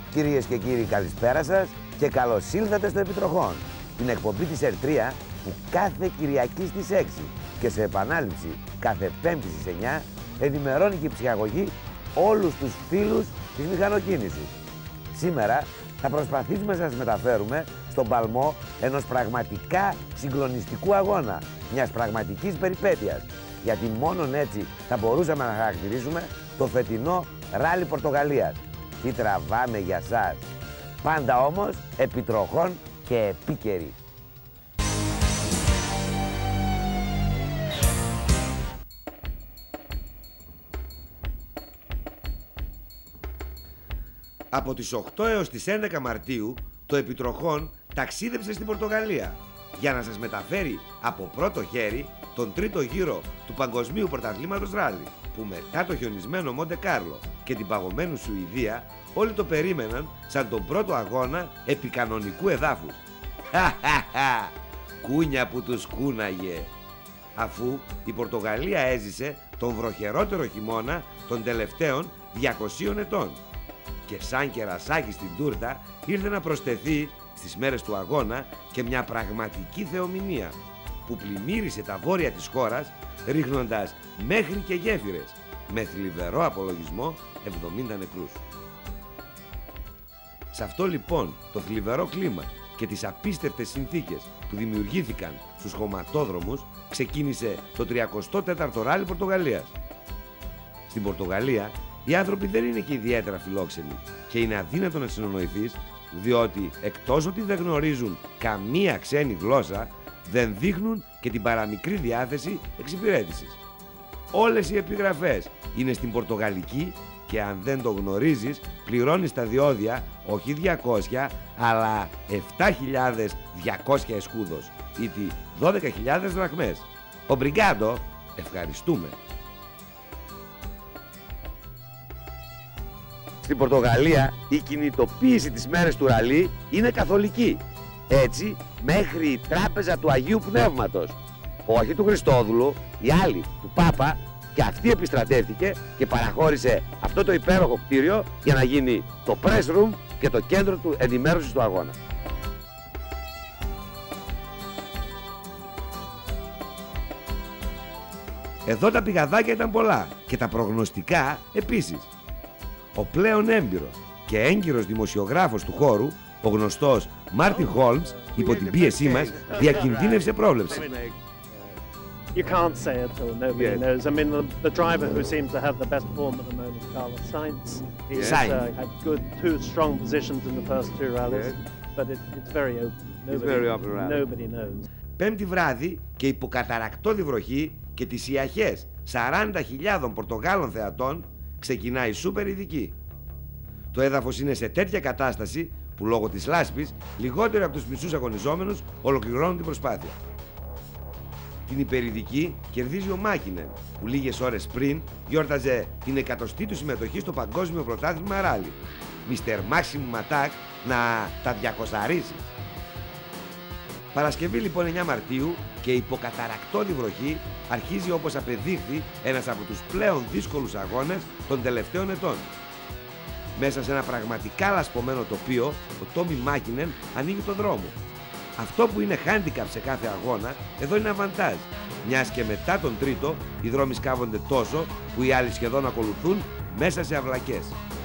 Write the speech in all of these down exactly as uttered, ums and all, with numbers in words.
Κυρίες και κύριοι, καλησπέρα σας και καλώς ήλθατε στο Επιτροχόν, την εκπομπή της ΕΡ τρία που κάθε Κυριακή στις έξι και σε επανάληψη κάθε Πέμπτη στις εννιά ενημερώνει και η ψυχαγωγή όλους τους φίλους της μηχανοκίνησης. Σήμερα θα προσπαθήσουμε να σας μεταφέρουμε στον παλμό ενός πραγματικά συγκλονιστικού αγώνα, μιας πραγματικής περιπέτειας, γιατί μόνον έτσι θα μπορούσαμε να χαρακτηρίσουμε το φετινό Ράλι Πορτογαλίας. Τι τραβάμε για σας. Πάντα όμως επιτροχών και επίκαιροι. Από τις οκτώ έως τις έντεκα Μαρτίου το Επιτροχόν ταξίδεψε στην Πορτογαλία για να σας μεταφέρει από πρώτο χέρι τον τρίτο γύρο του Παγκοσμίου Πρωταθλήματος Ράλι, που μετά το χιονισμένο Μοντε Κάρλο και την παγωμένη Σουηδία όλοι το περίμεναν σαν τον πρώτο αγώνα επί κανονικού εδάφους. Χαχαχα! Κούνια που τους κούναγε! Αφού η Πορτογαλία έζησε τον βροχερότερο χειμώνα των τελευταίων διακοσίων ετών και σαν κερασάκι στην τούρτα ήρθε να προσθεθεί στις μέρες του αγώνα και μια πραγματική θεομηνία που πλημμύρισε τα βόρεια της χώρας ρίχνοντας μέχρι και γέφυρες, με θλιβερό απολογισμό εβδομήντα νεκρούς. Σε αυτό λοιπόν το θλιβερό κλίμα και τις απίστευτες συνθήκες που δημιουργήθηκαν στους χωματόδρομους ξεκίνησε το τριακοστό τέταρτο Ράλι Πορτογαλίας. Στην Πορτογαλία οι άνθρωποι δεν είναι και ιδιαίτερα φιλόξενοι και είναι αδύνατο να συνονοηθείς, διότι εκτός ότι δεν γνωρίζουν καμία ξένη γλώσσα, δεν δείχνουν και την παραμικρή διάθεση εξυπηρέτησης. Όλες οι επιγραφές είναι στην πορτογαλική και αν δεν το γνωρίζεις πληρώνεις τα διόδια όχι διακόσια αλλά επτά χιλιάδες διακόσια εσκούδος ή δώδεκα χιλιάδες δραχμές. Ομπριγκάντο, ευχαριστούμε. Στην Πορτογαλία η κινητοποίηση της μέρες του ραλί είναι καθολική. Έτσι μέχρι η τράπεζα του Αγίου Πνεύματος, όχι του Χριστόδουλου, η άλλη του Πάπα, και αυτή επιστρατεύτηκε και παραχώρησε αυτό το υπέροχο κτίριο για να γίνει το press room και το κέντρο του ενημέρωσης του αγώνα. Εδώ τα πηγαδάκια ήταν πολλά και τα προγνωστικά επίσης. Ο πλέον έμπειρος και έγκυρος δημοσιογράφος του χώρου, ο γνωστός Μάρτιν Χόλμς, υπό την πίεσή μας, διακινδύνευσε πρόβλεψη. You can't say it all, nobody Yeah. knows. I mean, the, the driver who seems to have the best form at the moment is Carlos Sainz. He's Sainz. uh, had good, two strong positions in the first two rallies, Yeah. but it, it's very open. Nobody, very open rally. Nobody knows. Πέμπτη βράδυ και υποκαταρακτώδη βροχή και τις ιαχές σαράντα χιλιάδων Πορτογάλων θεατών ξεκινάει η σούπερ ειδική. Το έδαφος είναι σε τέτοια κατάσταση που λόγω της λάσπης λιγότεροι από τους μισούς αγωνιζόμενους ολοκληρώνουν την προσπάθεια. Την υπερειδική κερδίζει ο Μάκινεν, που λίγες ώρες πριν γιόρταζε την εκατοστή του συμμετοχή στο Παγκόσμιο Πρωτάθλημα Ράλι. Μίστερ Maximum Attack να τα διακοσαρίσει. Παρασκευή λοιπόν εννιά Μαρτίου και υποκαταρακτώδη βροχή αρχίζει, όπως απεδείχθη, ένας από τους πλέον δύσκολους αγώνες των τελευταίων ετών. Μέσα σε ένα πραγματικά λασπωμένο τοπίο, ο Τόμι Μάκινεν ανοίγει το δρόμο. Αυτό που είναι handicap σε κάθε αγώνα, εδώ είναι αβαντάζ, μιας και μετά τον τρίτο οι δρόμοι σκάβονται τόσο που οι άλλοι σχεδόν ακολουθούν μέσα σε αυλακές.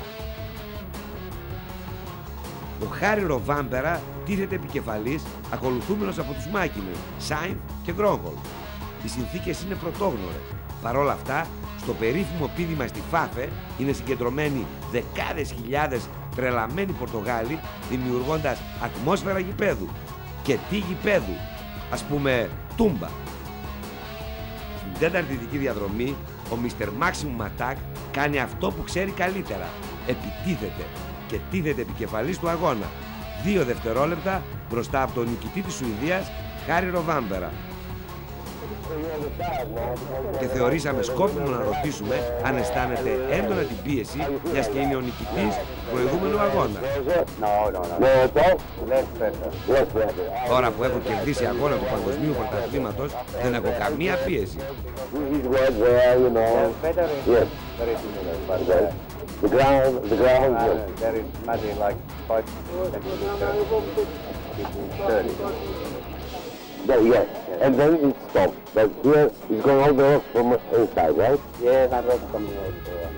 Ο Χάρι Ροβάμπερα τίθεται επικεφαλής, ακολουθούμενος από τους Μάκινεν, Σάινθ και Γκρόνχολ. Οι συνθήκες είναι πρωτόγνωρες. Παρ' όλα αυτά, στο περίφημο πήδημα στη Φάφε είναι συγκεντρωμένοι δεκάδες χιλιάδες τρελαμένοι Πορτογάλοι, δημιουργώντας ατμόσφαιρα γηπέδου. Και τι γηπέδου, ας πούμε τούμπα. Στην τέταρτη ειδική διαδρομή, ο Μίστερ Maximum Attack κάνει αυτό που ξέρει καλύτερα. Επιτίθεται και τίθεται επικεφαλής του αγώνα. Δύο δευτερόλεπτα μπροστά από τον νικητή της Σουηδίας, Χάρι Ροβάμπερα. Και θεωρήσαμε σκόπιμο να ρωτήσουμε αν αισθάνεται έντονα την πίεση, μιας και είναι ο νικητής του προηγούμενου αγώνα. Τώρα που έχω κερδίσει αγώνα του Παγκοσμίου Πρωταθλήματος, δεν έχω καμία πίεση. The ground, the ground. Uh, very muddy, like five centimeters. thirty. Yeah, yes. And then it stopped. But here it's going all the rocks from inside, right? Yeah, that was coming out.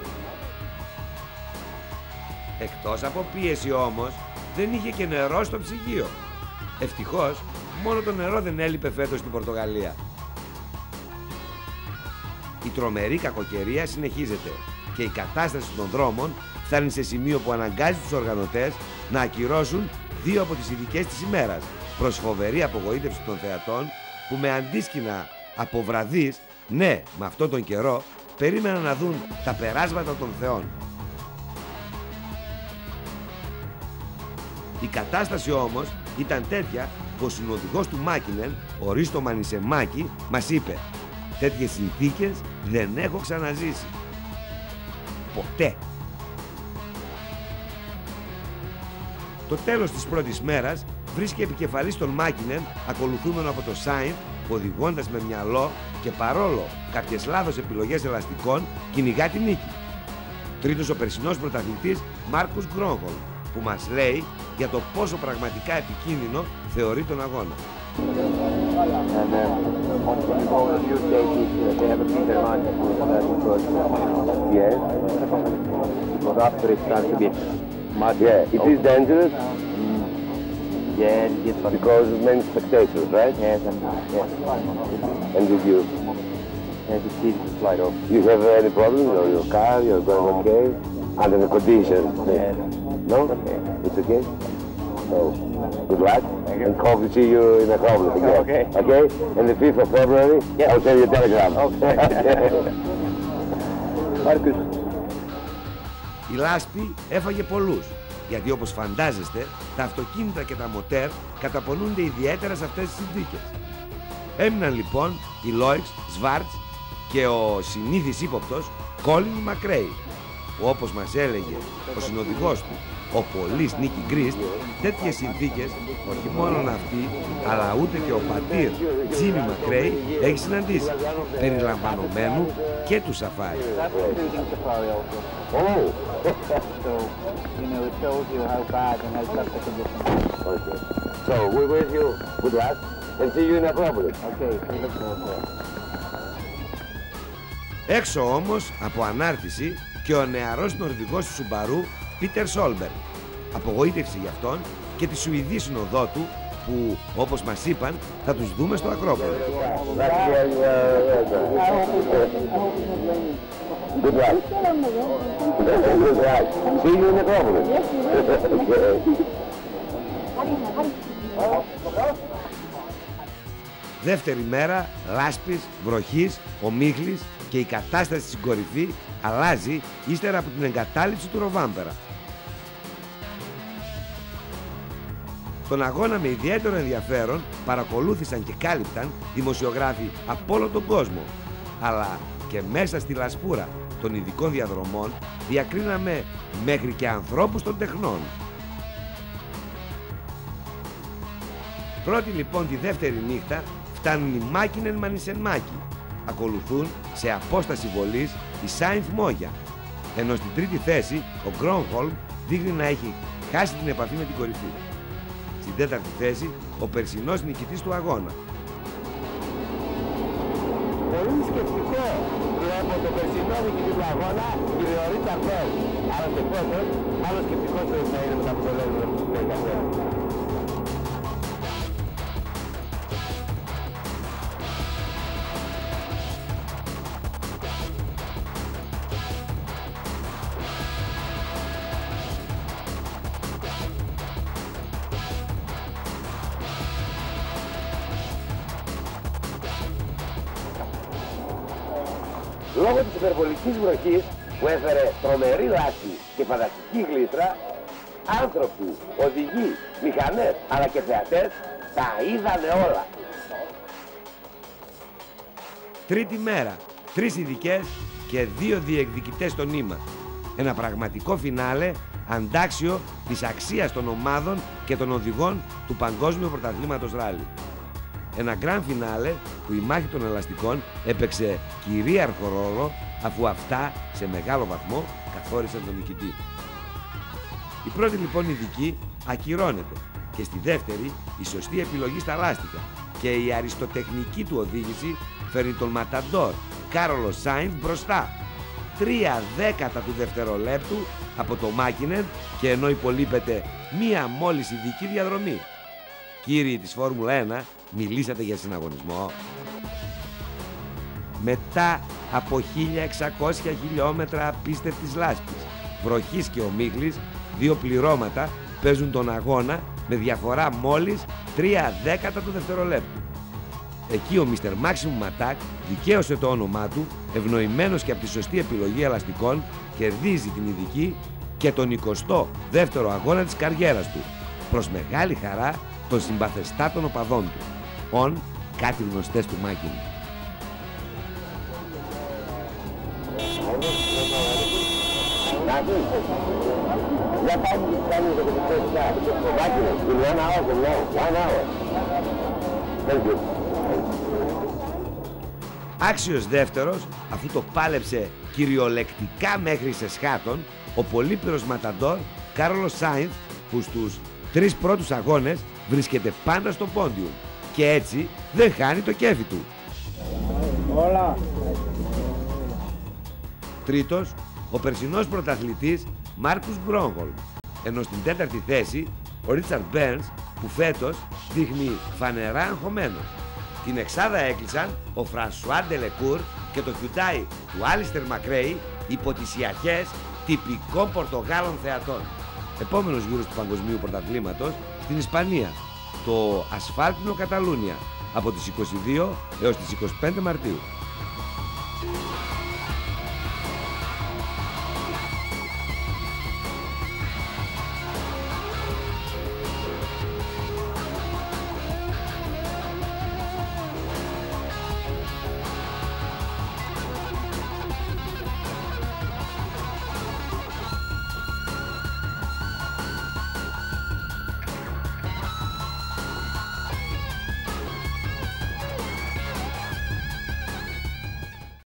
Εκτός από πίεση όμως, δεν είχε και νερό στο ψυγείο. Ευτυχώς, μόνο το νερό δεν έλειπε φέτος στην Πορτογαλία. Η τρομερή κακοκαιρία συνεχίζεται και η κατάσταση των δρόμων φτάνει σε σημείο που αναγκάζει τους οργανωτές να ακυρώσουν δύο από τις ειδικές της ημέρας, προς φοβερή απογοήτευση των θεατών που με αντίσκηνα από βραδείς, ναι, με αυτόν τον καιρό, περίμεναν να δουν τα περάσματα των θεών. Η κατάσταση όμως ήταν τέτοια που ο συνοδηγός του Μάκινεν, ο Ρίστο Μανισεμάκη, μας είπε «Τέτοιες συνθήκες δεν έχω ξαναζήσει. Ποτέ». Το τέλος της πρώτης μέρας βρίσκει επικεφαλής τον Μάκινεν, ακολουθούμενο από το Σάινθ, οδηγώντας με μυαλό και παρόλο κάποιες λάθος επιλογές ελαστικών, κυνηγά τη νίκη. Τρίτος ο περσινός πρωταθλητής Μάρκους Γκρόνχολμ, που μας λέει για το πόσο πραγματικά επικίνδυνο θεωρεί τον αγώνα. And uh, on all the few stages, uh, they have a bigger line than because Yes. but after it starts a bit mud. Yeah, it is dangerous Mm. Yeah, it's but because of many spectators, right? yes, and yes, And did you, yes, it's easy to slide off. you have any problems on your car? You're going okay? Under the conditions? Yes. No? Okay. It's okay? So, good luck. And hope to see you in a couple again. Okay. Okay? And the fifth of February, Yes. I'll send you a telegram. Okay. Marcus. Η λάσπη έφαγε πολλούς, γιατί όπως φαντάζεστε, τα αυτοκίνητα και τα μοτέρ καταπονούνται ιδιαίτερα σε αυτές τις συνθήκες. Έμειναν λοιπόν οι Λόιξ, Σβάρτς και ο συνήθις ύποπτος Κόλιν Μακρέι, που όπως μας έλεγε ο συνοδηγός του, ο πολύς Νίκη Γκρίστ, τέτοιες συνθήκες όχι μόνο αυτή, αλλά ούτε και ο πατήρ Τζίμι Μακρέι έχει συναντήσει, περιλαμβανομένου και του σαφάρι. Oh! So, you know, it shows you how bad and how tough the conditions are. Okay. So, we wish you good luck and see you in a couple. Okay, we look forward to it. Έξω όμως από ανάρτηση και ο νεαρός νορβηγός του Σουμπαρού Πίτερ Σόλμπεργκ. Απογοήτευση για αυτόν και τη Σουηδή συνοδό του που, όπως μας είπαν, θα τους δούμε στο Ακρόπολο. Good luck. Good luck. See you in the Acropolis. Δεύτερη μέρα λάσπης, βροχής, ομίχλης και η κατάσταση στην κορυφή αλλάζει ύστερα από την εγκατάλειψη του Ροβάμπερα. Τον αγώνα με ιδιαίτερο ενδιαφέρον παρακολούθησαν και κάλυπταν δημοσιογράφοι από όλο τον κόσμο, αλλά και μέσα στη λασπούρα των ειδικών διαδρομών διακρίναμε μέχρι και ανθρώπους των τεχνών. Πρώτη λοιπόν τη δεύτερη νύχτα φτάνουν οι Μάκινεν Μανισεμάκη. Ακολουθούν σε απόσταση βολής η Σάινθ Μόγια, ενώ στην τρίτη θέση ο Γκρόνχολμ δείχνει να έχει χάσει την επαφή με την κορυφή. Στην τέταρτη θέση ο περσινός νικητής του αγώνα. Πολύ σκεπτικό βλέπω το περσινό νικητή του αγώνα, κυριορείται αυτός. Αλλά και πρώτος, άλλο σκεπτικός πρέπει να είναι με τα αποτελέσματα που λέει καθένα. Λόγω της υπερβολικής βροχής που έφερε τρομερή λάσπη και φανταστική γλίστρα, άνθρωποι, οδηγοί, μηχανές αλλά και θεατές τα είδανε όλα. Τρίτη μέρα, τρεις ειδικές και δύο διεκδικητές στο νήμα. Ένα πραγματικό φινάλε αντάξιο της αξίας των ομάδων και των οδηγών του Παγκόσμιου Πρωταθλήματος Ράλι. Ένα γκραν φινάλε που η μάχη των ελαστικών έπαιξε κυρίαρχο ρόλο, αφού αυτά σε μεγάλο βαθμό καταχώρησαν τον νικητή. Η πρώτη λοιπόν ειδική ακυρώνεται και στη δεύτερη η σωστή επιλογή στα λάστιχα και η αριστοτεχνική του οδήγηση φέρνει τον ματαντόρ Κάρολο Σάινθ μπροστά. Τρία δέκατα του δευτερολέπτου από το Μάκινεν και ενώ υπολείπεται μία μόλις ειδική διαδρομή. Κύριοι της Φόρμουλα ένα, μιλήσατε για συναγωνισμό. Μετά από χίλια εξακόσια χιλιόμετρα απίστευτης λάσπης, βροχής και ομίχλης, δύο πληρώματα παίζουν τον αγώνα με διαφορά μόλις τρία δέκατα του δευτερολέπτου. Εκεί ο μίστερ Maximum Attack δικαίωσε το όνομά του, ευνοημένος και από τη σωστή επιλογή ελαστικών, κερδίζει την ειδική και τον εικοστό δεύτερο αγώνα της καριέρας του, προς μεγάλη χαρά των συμπαθεστάτων οπαδών του. On, κάτι γνωστές του Μάκιν. Άξιος δεύτερος, αφού το πάλεψε κυριολεκτικά μέχρι σε σχάτων, ο πολύπειρος ματαντόρ Κάρολο Σάινθ, που στους τρεις πρώτους αγώνες βρίσκεται πάντα στο πόντιουμ και έτσι δεν χάνει το κέφι του. Όλα. Τρίτος, ο περσινός πρωταθλητής Μάρκους Μπρόγχολμ, ενώ στην τέταρτη θέση ο Ρίτσαρντ Μπέρνς, που φέτος δείχνει φανερά αγχωμένος. Την εξάδα έκλεισαν ο Φρανσουά Ντελεκούρ και το Hyundai του Άλιστερ Μακρέι υπό τις ιαχές τυπικών Πορτογάλων θεατών. Επόμενος γύρος του Παγκοσμίου Πρωταθλήματος στην Ισπανία, το ασφάλτινο Καταλούνια, από τις είκοσι δύο έως τις είκοσι πέντε Μαρτίου.